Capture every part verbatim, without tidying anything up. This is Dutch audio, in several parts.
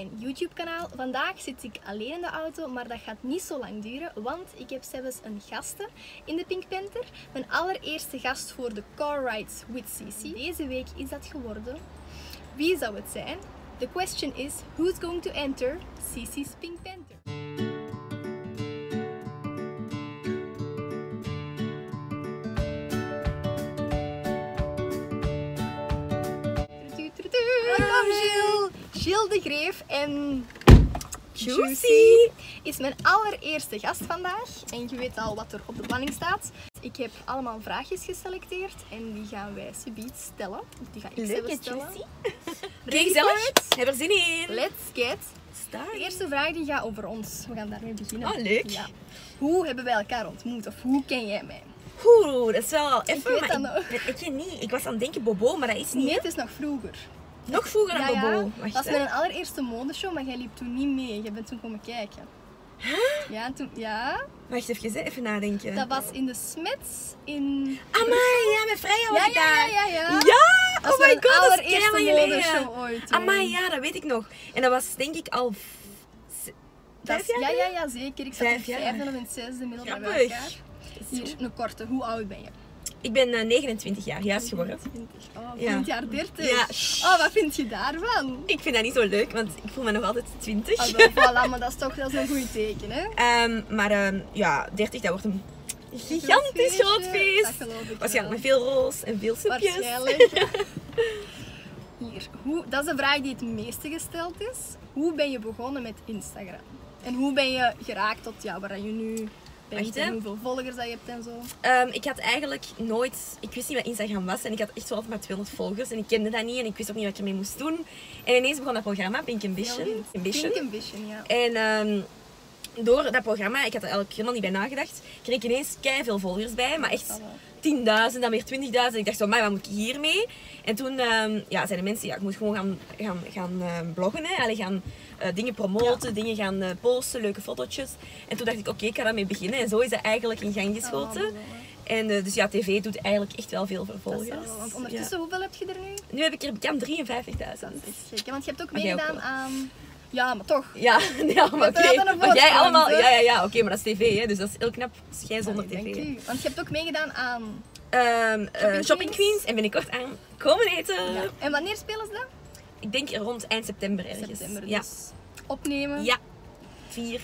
mijn YouTube kanaal. Vandaag zit ik alleen in de auto, maar dat gaat niet zo lang duren, want ik heb zelfs een gasten in de Pink Panther. Mijn allereerste gast voor de Car Rides with Cici. Deze week is dat geworden. Wie zou het zijn? The question is, who's going to enter Cici's Pink Panther? Welkom Gilles! Gilles de Greef en Juicy is mijn allereerste gast vandaag. En je weet al wat er op de planning staat. Ik heb allemaal vraagjes geselecteerd en die gaan wij subiet stellen. Die ga ik Leuk, zelf stellen. Juicy. Ready Kijk for zelf. it? Heb er zin in. Let's get. Start. De eerste vraag die gaat over ons. We gaan daarmee beginnen. Oh, leuk. Ja. Hoe hebben wij elkaar ontmoet of hoe ken jij mij? Oeh, dat is wel even. weet maar dat ik, nog. ik, ik, niet. Ik was aan het denken Bobo, maar dat is niet. Nee, het is nog vroeger. Nog vroeger dan Ja, ja. Bobo. Dat Wacht, was hè. mijn allereerste modeshow, maar jij liep toen niet mee. Je bent toen komen kijken. Huh? Ja, en toen, ja, Wacht even, hè. Even nadenken. dat was in de Smets in... Amai, ja, met Freya was Ja, ik ja, daar. ja, ja. Ja! Dat Oh was my mijn god, dat is allereerste keihard modeshow geleden. ooit. toen. Amai, ja, dat weet ik nog. En dat was denk ik al v- z- Dat vijf is- jaar? Ja, ja, ja, zeker. Ik zat in Vijf het jaar. vijfde of in het zesde middelbaar bij Grappig. elkaar. Hier, een korte. Hoe oud ben je? Ik ben uh, negenentwintig jaar, juist geworden. twintig. Oh, Ja. twintig jaar dertig. Ja. Oh, wat vind je daarvan? Ik vind dat niet zo leuk, want ik voel me nog altijd twintig. Ah, wel, voilà, maar dat is toch dat is een goed teken, hè? Ehm, maar ehm, ja, dertig, dat wordt een gigantisch feestje. groot feest. Dat geloof ik Waarschijnlijk wel. met veel roos en veel soepjes. Waarschijnlijk. Hier, hoe, dat is de vraag die het meeste gesteld is. Hoe ben je begonnen met Instagram? En hoe ben je geraakt tot ja, waar je nu bent Wacht, hè. en hoeveel volgers dat je hebt en zo? Ehm, ik had eigenlijk nooit... Ik wist niet wat Instagram was en ik had echt zo altijd maar tweehonderd volgers. En ik kende dat niet en ik wist ook niet wat ik ermee moest doen. En ineens begon dat programma, Pink Ambition. Heel goed. Ambition. Pink Ambition, ja. En ehm, door dat programma, ik had er eigenlijk helemaal niet bij nagedacht, kreeg ik ineens veel volgers bij. Maar echt Dat wel. tienduizend, dan weer twintigduizend. Ik dacht zo, maar wat moet ik hiermee? En toen um, ja, zeiden mensen, ja, ik moet gewoon gaan, gaan, gaan uh, bloggen. Hè. Allee, gaan uh, dingen promoten, Ja. dingen gaan uh, posten, leuke fotootjes. En toen dacht ik, oké, okay, ik ga daarmee beginnen. En zo is dat eigenlijk in gang geschoten. Oh, En uh, dus ja, tv doet eigenlijk echt wel veel voor dat is volgers. wel- Want ondertussen, hoeveel heb je er nu? Ja. Nu heb ik er bekend drieënvijftigduizend. Dat is gek, hè, want je hebt ook Maar jij ook meegedaan wel. aan... Ja, maar toch. Ja, ja, maar oké. praten naar Want jij voorsprong, allemaal... hè? Ja, ja, ja, oké, okay, maar dat is tv, hè. Dus dat is heel knap. Dus jij zonder Ja, dank tv. u. Want je hebt ook meegedaan aan... Ehm, eh, Shopping Shopping Queens. Queens. En binnenkort aan komen eten. Ja. En wanneer spelen ze dat? Ik denk rond eind september ergens. September, Ja. dus opnemen. Ja. Vier.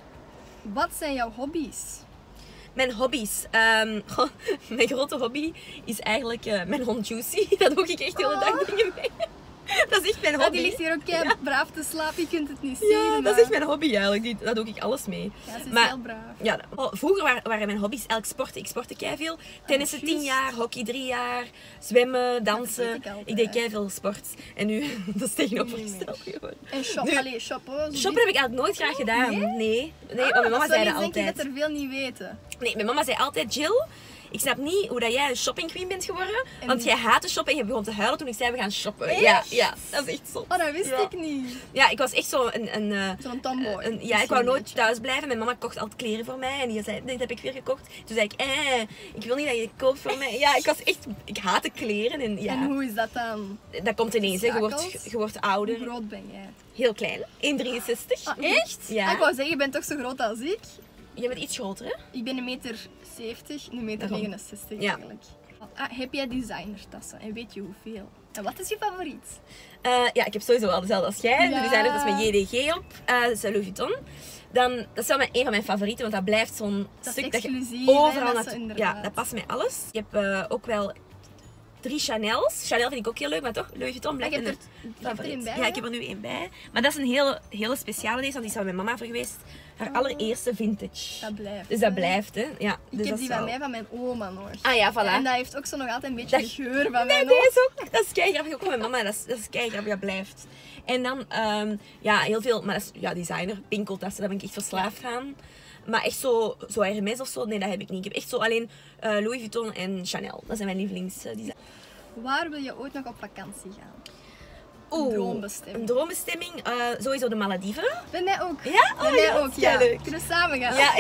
Wat zijn jouw hobby's? Mijn hobby's. Ehm, goh, mijn grote hobby is eigenlijk eh, mijn hond Juicy. Daar doe ik echt de hele dag Oh. dingen mee. Dat is echt mijn Ja, hobby. die ligt hier ook kei Ja. braaf te slapen, je kunt het niet zien. Ja, dat maar- is echt mijn hobby eigenlijk. Die, daar doe ik alles mee. Ja, ze is Maar- heel braaf. Ja, oh, vroeger waren, waren mijn hobby's eigenlijk sporten. Ik sportte keiveel. Tennissen tien juist. jaar, hockey drie jaar, zwemmen, dansen. weet ik altijd. Ik deed keiveel sport. En nu, dat is tegenovergesteld gewoon. En shop, Nu- allee, shoppen. zo Shoppen die- heb ik eigenlijk nooit graag gedaan. nee? Nee. Nee, Ah, maar mijn mama dat is zei wel dat iets, denk ik, altijd. dat er veel niet weten. Nee, mijn mama zei altijd, Jill, ik snap niet hoe dat jij een shopping queen bent geworden. En- Want jij haatte shoppen en je begon te huilen toen ik zei we gaan shoppen. Echt? Ja, ja, dat is echt zo. Oh, dat wist Ja. ik niet. Ja, ik was echt zo een... een, eh, Zo'n tomboy. een- ja, ik Misschien wou een nooit beetje. thuis blijven. Mijn mama kocht altijd kleren voor mij. En die zei, dit heb ik weer gekocht. Toen zei ik, eh, ik wil niet dat je het koopt voor mij. Ja, ik was echt... Ik haatte kleren. En ja, En hoe is dat dan? dat komt ineens. Hè. Je, wordt, Schakelt? je wordt Hoe ouder. groot ben jij? Heel klein. één komma drieënzestig. Ah, echt? Ja. Ah, ik wou zeggen, je bent toch zo groot als ik? Je bent iets groter, hè? Ik ben een meter zeventig, een meter Daarom. negenenzestig Ja. eigenlijk. Ah, heb jij designertassen en weet je hoeveel? En wat is je favoriet? Uh, ja, ik heb sowieso al dezelfde als jij. Ja. De designer dat is met J D G op. Uh, dat is Louis Vuitton. Dan, dat is wel mijn, een van mijn favorieten, want dat blijft zo'n Dat is stuk dat je exclusief, hè, overal dat is naartoe... inderdaad. Ja, dat past mij alles. Ik heb uh, ook wel drie Chanels. Chanel vind ik ook heel leuk, maar toch, Louis Vuitton Ah, blijft je mijn hebt er- je hebt er favoriet. een bij, Ja, hè? ik heb er nu één bij. Maar dat is een hele, hele speciale deze, want die is van mijn mama voor geweest. Haar allereerste vintage. Dat blijft. Dus dat hè. blijft, hè. Ja, Ik dus heb dat die is van wel- mij van mijn oma nog. Ah ja, voilà. En dat heeft ook zo nog altijd een beetje Dat- de geur van Nee, mij nog. deze ook. Dat is keigrappig. Ook van mijn mama. Dat is, dat is keigrappig. Dat blijft. En dan, ehm, ja, heel veel. Maar dat is, ja, designer. Pinkeltassen. Daar ben ik echt verslaafd aan. Maar echt zo, zo Hermes of zo. Nee, dat heb ik niet. Ik heb echt zo alleen uh, Louis Vuitton en Chanel. Dat zijn mijn lievelings uh, design. Waar wil je ooit nog op vakantie gaan? Oeh, droombestemming. Een droombestemming. Uh, sowieso de Malediven. Bij mij ook. Ja? Bij Oh, mij ja, ook, ja. leuk. Kunnen we samen gaan? Ja,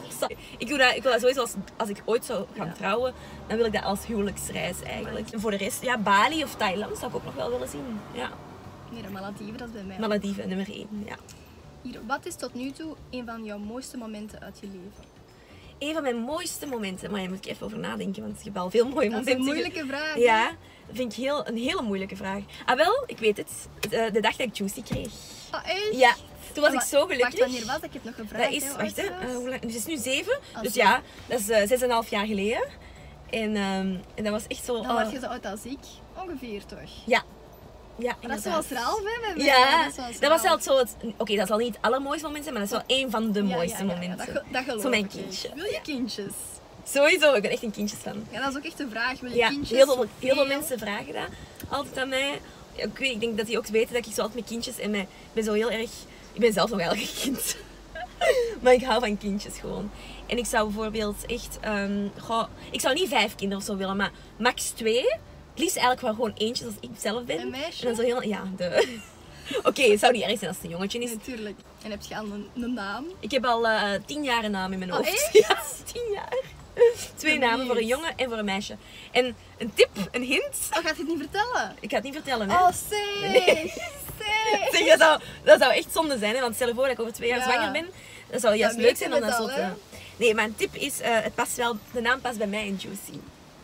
ik, wil dat, ik wil dat sowieso als, als ik ooit zou gaan Ja. trouwen, dan wil ik dat als huwelijksreis eigenlijk. En voor de rest, ja, Bali of Thailand zou ik ook nog wel willen zien. Ja. Nee, de Malediven, dat is bij mij. Malediven, nummer één. Ja. Hier, wat is tot nu toe een van jouw mooiste momenten uit je leven? Een van mijn mooiste momenten, maar je moet ik even over nadenken, want je hebt al veel mooie Dat is momenten. een moeilijke vraag. Ja, dat vind ik heel, een hele moeilijke vraag. Ah wel, ik weet het. De, de dag dat ik Juicy kreeg. Ah, echt? Ja, toen was Ja, ik zo gelukkig. Wacht, wanneer was dat? Ik heb nog een vraag. Dat is, hè, wacht hè, Ouders. uh, hoe lang? Dus het is nu zeven, Als dus je- ja, dat is uh, zes en een half jaar geleden. En, um, en dat was echt zo... Dan oh, was je zo oud als ik. Ongeveer toch? Ja. Ja, Maar dat is inderdaad. zoals Ralf, hè? bij mij. Ja, is zoals dat was Ralf. wel zo het... Oké, okay, dat zal niet het allermooiste moment zijn, maar dat is wel één van de Ja, mooiste ja, ja, ja, momenten. dat, ge- dat geloof Zo mijn ik. kindje. Wil je kindjes? Sowieso, ik ben echt een kindjesfan. Ja, dat is ook echt de vraag. Wil je Ja, kindjes? heel veel, heel veel Veel? mensen vragen dat altijd aan mij. Ja, ik, weet, ik denk dat die ook weten dat ik zo altijd met kindjes en mij, ik ben zo heel erg... Ik ben zelf nog eigenlijk een kind. Maar ik hou van kindjes gewoon. En ik zou bijvoorbeeld echt... Um, goh, ik zou niet vijf kinderen of zo willen, maar max twee. Het liefst eigenlijk wel gewoon eentje, zoals ik zelf ben. Een meisje? En dan zo heel... Ja, de... Oké, okay, het zou niet erg zijn als het een jongetje is. Natuurlijk. En heb je al een, een naam? Ik heb al uh, tien jaar een naam in mijn Oh, hoofd. echt? Ja, tien jaar. Twee ben namen voor een benieuwd. jongen en voor een meisje. En een tip, een hint. Oh, gaat je het niet vertellen? Ik ga het niet vertellen, hè. Oh, zeg! Nee. Zeg! Zeg, dat, zou, dat zou echt zonde zijn, hè? Want stel je voor dat ik over twee jaar Ja. zwanger ben. Dat zou juist Dan leuk weet zijn je om dat het zo al, te... hè? Nee, maar een tip is, uh, het past wel, de naam past bij mij in Juicy.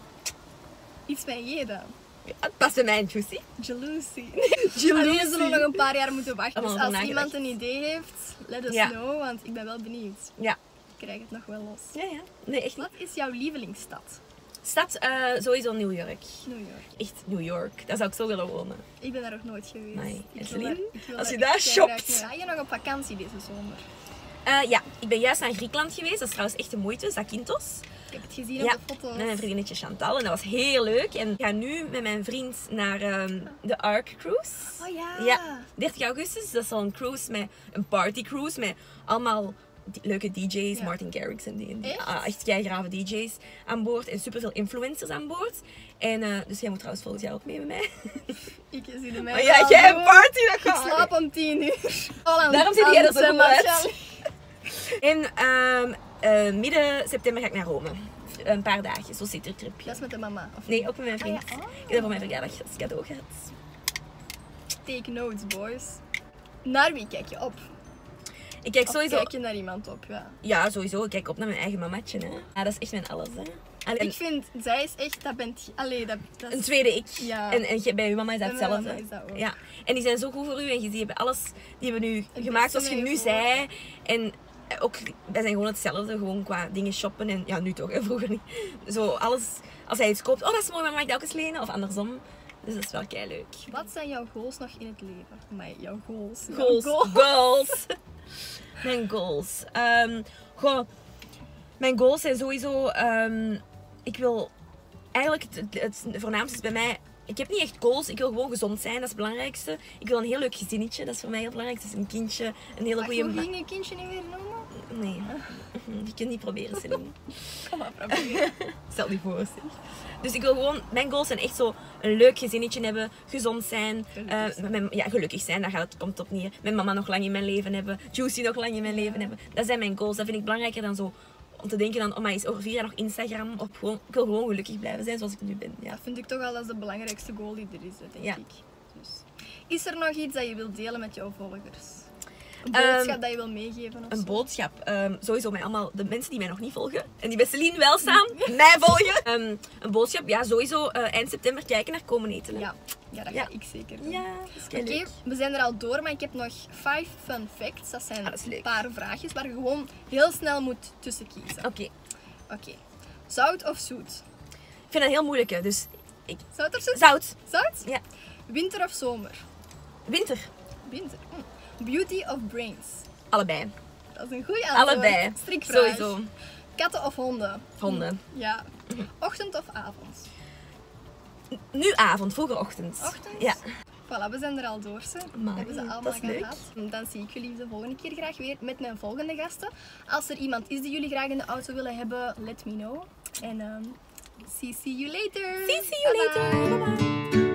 Iets met je dan. Ja, het past bij mij in Juicy. Jealousy. Jealousy. Alleen zullen we nog een paar jaar moeten wachten. Allemaal Dus als over iemand nagedacht. een idee heeft, let us Ja. know, want ik ben wel benieuwd. Ja. Ik krijg het nog wel los. Ja, ja. Nee, echt niet. Wat is jouw lievelingsstad? Stad, uh, sowieso New York. New York. Echt New York. Daar zou ik zo willen wonen. Ik ben daar nog nooit geweest. Amai. Ik En wil Celine? daar- ik wil Als je daar daar echt shopt. graag naartoe. Ga je nog op vakantie deze zomer? Uh, ja, ik ben juist naar Griekenland geweest. Dat is trouwens echt de moeite. Zakynthos. Ik heb het gezien Ja, op de foto's. met mijn vriendinnetje Chantal. En dat was heel leuk. En ik ga nu met mijn vriend naar um, de Ark Cruise. Oh ja. Ja, dertig augustus. Dat is al een cruise met een party cruise met allemaal die- leuke D J's, Ja. Martin Garrix en die. En die Echt? ah, echt keigrave D J's aan boord en superveel influencers aan boord. En uh, dus jij moet trouwens volgend jaar ook mee met mij. Ik zie de mij. Maar ja, wel jij doen. een party, dat Ik gaat. slaap om tien uur. Al aan- Daarom zie aan jij er de zo goed zwembad, uit. En um, uh, midden september ga ik naar Rome. Een paar dagen, zo'n citytripje. Dat is met de mama. Of Nee, ook met mijn Ah, vriend. ja. Oh. Ik heb dat voor mijn verjaardag als cadeau gehad. Take notes, boys. Naar wie kijk je op? Ik kijk Of sowieso... kijk je naar iemand op? Ja. Ja, sowieso. Ik kijk op naar mijn eigen mamatje. Hè. Ja, dat is echt mijn alles. Hè. Allee, Ik vind, zij is echt, dat bent je. Allee, dat, dat een is... tweede ik. Ja. En, en jij- bij uw mama is dat Bij mijn hetzelfde. mama is dat ook. Ja. En die zijn zo goed voor u. En je, die hebben alles... Die hebben u Het gemaakt beste zoals je mee nu voor. zei. En ook... Wij zijn gewoon hetzelfde. Gewoon qua dingen shoppen. En ja, nu toch. Hè, vroeger niet. Zo alles... Als hij iets koopt. Oh, dat is mooi. Maar mag ik dat ook eens lenen? Of andersom. Dus dat is wel kei leuk. Wat zijn jouw goals nog in het leven? Maar jouw goals. Jouw Goals. goals. Goals. Mijn goals. Um, goh, mijn goals zijn sowieso... Um, ik wil... Eigenlijk het, het, het voornaamste is bij mij... Ik heb niet echt goals. Ik wil gewoon gezond zijn. Dat is het belangrijkste. Ik wil een heel leuk gezinnetje. Dat is voor mij heel belangrijk. Dus een kindje. Een hele Wacht, goede... hoe ging je kindje nu weer noemen? Nee. Je kunt niet proberen, Celine. Kom maar, proberen. Stel je voor, zeg. Dus ik wil gewoon... Mijn goals zijn echt zo een leuk gezinnetje hebben. Gezond zijn. Gelukkig eh, met mijn, ja, gelukkig zijn. Daar gaat het, komt het op neer. Mijn mama nog lang in mijn leven hebben. Juicy nog lang in mijn Ja. leven hebben. Dat zijn mijn goals. Dat vind ik belangrijker dan zo... Om te denken aan, oh, maar is over vier jaar nog Instagram. Of gewoon, ik wil gewoon gelukkig blijven zijn zoals ik nu ben. Ja. Dat vind ik toch al als de belangrijkste goal die er is, hè, denk Ja. ik. Dus. Is er nog iets dat je wilt delen met jouw volgers? Een Ehm, boodschap dat je wil meegeven of Een zo? boodschap. Ehm, sowieso met allemaal de mensen die mij nog niet volgen. En die bij Celine wel staan. mij volgen. Ehm, een boodschap. Ja, sowieso eh, eind september kijken naar Komen Eten. hè. Ja, ja, dat Ja. ga ik zeker doen. Ja, dat is kei Oké, leuk. we zijn er al door, maar ik heb nog vijf fun facts. Dat zijn Ah, dat is leuk. een paar vraagjes waar je gewoon heel snel moet tussen kiezen. Oké. Oké. Zout of zoet? Ik vind dat heel moeilijk, hè. Dus ik... Zout of zoet? Zout. Zout? Ja. Winter of zomer? Winter. Winter. Hm. Beauty of brains? Allebei. Dat is een goede antwoord. Allebei. Strikvraag. Sowieso. Katten of honden? Honden. Ja. Ochtend of avond? Nu avond, vroeger ochtend. Ochtend? Ja. Voilà, we zijn er al door. Ze. Amai, Hebben ze allemaal dat is leuk. gehad. Dan zie ik jullie de volgende keer graag weer met mijn volgende gasten. Als er iemand is die jullie graag in de auto willen hebben, let me know. En um, see, see you later. See, see you Bye bye. later. Bye bye.